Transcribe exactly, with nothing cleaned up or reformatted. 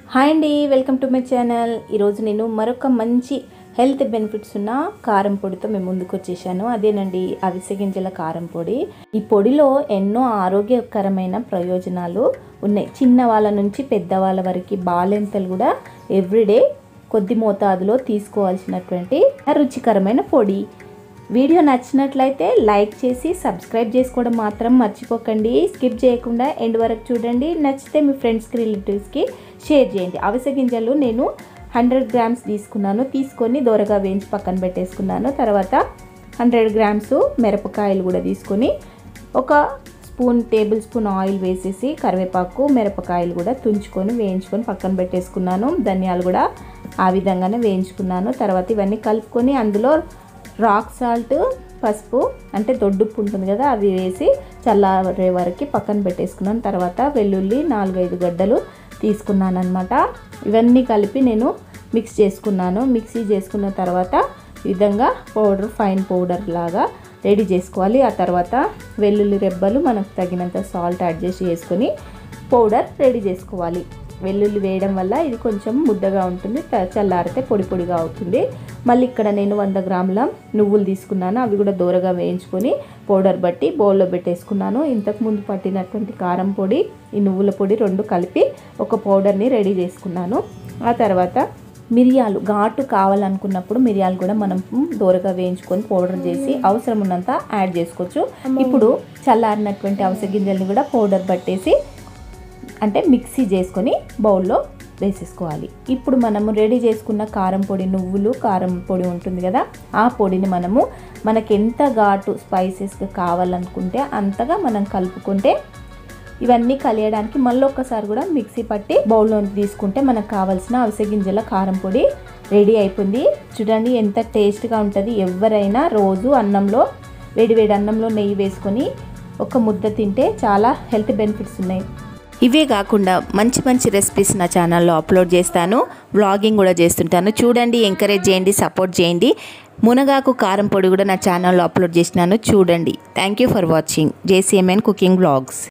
Hi అండి, welcome to my channel. ఈరోజు నేను మరొక మంచి హెల్త్ బెనిఫిట్స్ ఉన్న కారం పొడితో మేము ముందుకు వచ్చేసాను. అదేనండి అవిసె గింజల కారం పొడి. ఈ పొడిలో ఎన్నో ఆరోగ్యకరమైన ప్రయోజనాలు ఉన్నాయి. చిన్న వాళ్ళ నుంచి పెద్దవాళ్ళ వరకు బాలెంతలు కూడా ఎవ్రీడే కొద్ది మోతాదులో తీసుకోవాల్సినటువంటి రుచికరమైన పొడి. వీడియో నచ్చినట్లయితే లైక్ చేసి సబ్స్క్రైబ్ చేసుకోవడం మాత్రం మర్చిపోకండి. స్కిప్ చేయకుండా ఎండ్ వరకు చూడండి. నచ్చితే మీ ఫ్రెండ్స్కి రిలేటివ్స్కి షేర్ చేయండి. అవిసె గింజలు నేను హండ్రెడ్ గ్రామ్స్ తీసుకున్నాను. తీసుకొని దోరగా వేయించి పక్కన పెట్టేసుకున్నాను. తర్వాత హండ్రెడ్ గ్రామ్స్ మిరపకాయలు కూడా తీసుకొని ఒక స్పూన్ టేబుల్ స్పూన్ ఆయిల్ వేసేసి కరివేపాకు మిరపకాయలు కూడా తుంచుకొని వేయించుకొని పక్కన పెట్టేసుకున్నాను. ధనియాలు కూడా ఆ విధంగానే వేయించుకున్నాను. తర్వాత ఇవన్నీ కలుపుకొని అందులో రాక్ సాల్ట్, పసుపు అంటే దొడ్డుప్పు ఉంటుంది కదా, అవి వేసి చల్లారే వరకు పక్కన పెట్టేసుకున్నాను. తర్వాత వెల్లుల్లి నాలుగైదు గడ్డలు తీసుకున్నాను అనమాట. ఇవన్నీ కలిపి నేను మిక్స్ చేసుకున్నాను. మిక్సీ చేసుకున్న తర్వాత ఈ విధంగా పౌడర్ ఫైన్ పౌడర్ లాగా రెడీ చేసుకోవాలి. ఆ తర్వాత వెల్లుల్లి రెబ్బలు మనకు తగినంత సాల్ట్ అడ్జస్ట్ చేసుకొని పౌడర్ రెడీ చేసుకోవాలి. వెల్లుల్లి వేయడం వల్ల ఇది కొంచెం ముద్దగా ఉంటుంది, చల్లారితే పొడి పొడిగా అవుతుంది. మళ్ళీ ఇక్కడ నేను వంద గ్రాముల నువ్వులు తీసుకున్నాను. అవి కూడా దోరగా వేయించుకొని పౌడర్ బట్టి బౌల్లో పెట్టేసుకున్నాను. ఇంతకుముందు పట్టినటువంటి కారం పొడి, ఈ నువ్వుల పొడి రెండు కలిపి ఒక పౌడర్ని రెడీ చేసుకున్నాను. ఆ తర్వాత మిరియాలు ఘాటు కావాలనుకున్నప్పుడు మిరియాలు కూడా మనం దోరగా వేయించుకొని పౌడర్ చేసి అవసరం ఉన్నంత యాడ్ చేసుకోవచ్చు. ఇప్పుడు చల్లారినటువంటి అవిసె గింజల్ని కూడా పౌడర్ పట్టేసి అంటే మిక్సీ చేసుకొని బౌల్లో వేసేసుకోవాలి. ఇప్పుడు మనము రెడీ చేసుకున్న కారం పొడి, నువ్వులు కారం పొడి ఉంటుంది కదా, ఆ పొడిని మనము మనకి ఎంత ఘాటు స్పైసెస్గా కావాలనుకుంటే అంతగా మనం కలుపుకుంటే ఇవన్నీ కలియడానికి మళ్ళీ ఒక్కసారి కూడా మిక్సీ పట్టి బౌల్లో తీసుకుంటే మనకు కావాల్సిన అవిసె గింజల కారం పొడి రెడీ అయిపోయింది. చూడండి ఎంత టేస్ట్గా ఉంటుంది. ఎవరైనా రోజు అన్నంలో వేడి వేడి అన్నంలో నెయ్యి వేసుకొని ఒక ముద్ద తింటే చాలా హెల్త్ బెనిఫిట్స్ ఉన్నాయి. ఇవే కాకుండా మంచి మంచి రెసిపీస్ నా ఛానల్లో అప్లోడ్ చేస్తాను. వ్లాగింగ్ కూడా చేస్తుంటాను. చూడండి, ఎంకరేజ్ చేయండి, సపోర్ట్ చేయండి. మునగాకు కారం పొడి కూడా నా ఛానల్లో అప్లోడ్ చేసినాను, చూడండి. Thank you for watching JCMN cooking vlogs.